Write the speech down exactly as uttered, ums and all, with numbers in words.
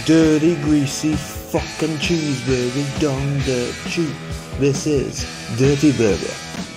dirty, greasy, fucking cheeseburger, dong dirt cheap. This is Dirty Burger.